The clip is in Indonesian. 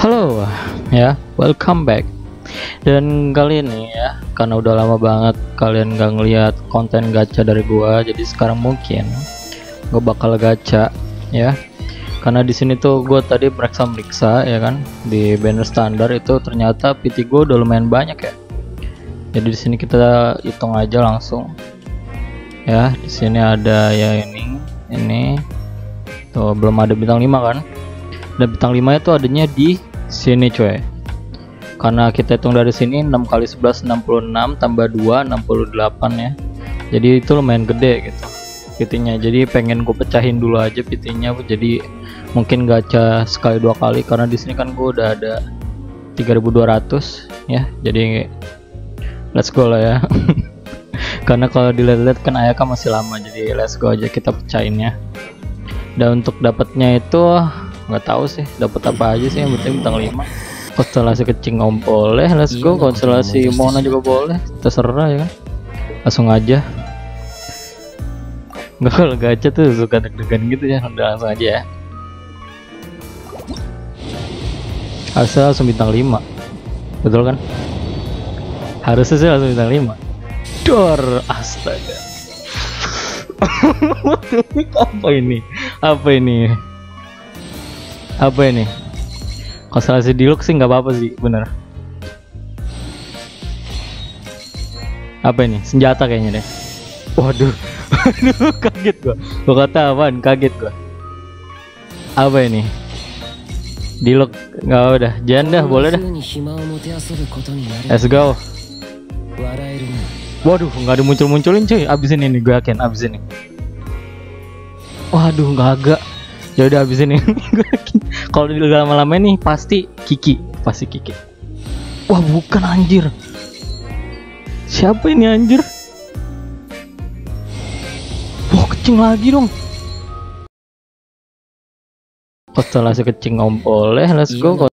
Halo ya, welcome back. Dan kali ini ya, karena udah lama banget kalian gak ngeliat konten gacha dari gua, jadi sekarang mungkin gua bakal gacha ya. Karena di sini tuh gua tadi meriksa ya kan, di banner standar itu ternyata PT gua udah lumayan banyak ya. Jadi di sini kita hitung aja langsung. Ya, di sini ada ya ini. Tuh belum ada bintang 5 kan? Dan bintang 5 itu adanya di sini coy. Karena kita hitung dari sini 6 kali 11 66 tambah 2 68 ya. Jadi itu lumayan gede gitu PT-nya. Jadi pengen gue pecahin dulu aja PT-nya, jadi mungkin gacha sekali 2 kali karena di sini kan gue udah ada 3200 ya. Jadi let's go lah ya. Karena kalau dilihat-lihat kan Ayaka masih lama, jadi let's go aja kita pecahinnya. Dan untuk dapatnya itu nggak tahu sih dapat apa aja sih, yang penting bintang 5. Konstelasi kecing boleh, let's go. Konstelasi Mona juga boleh, terserah ya kan, langsung aja. Nggak, kalau gacha tuh suka deg-degan gitu ya, udah langsung aja ya. Asal langsung bintang 5, betul kan? Harusnya sih langsung bintang 5. Dor, astaga. Apa ini? Konstelasi deluxe sih nggak apa-apa sih, bener. Apa ini? Senjata kayaknya deh. Waduh, aduh, kaget gua kata apaan? Kaget gua. Apa ini? Deluxe nggak, udah jangan dah, boleh dah. Let's go. Waduh, nggak ada munculin cuy. Abis ini nih, gue yakin abis ini. Waduh, nggak agak. Ya udah abis ini. Kalau di lama-lama nih pasti Kiki. Wah, bukan anjir. Siapa ini anjir? Wah, kecing lagi dong. Konstelasi kecing boleh, let's go.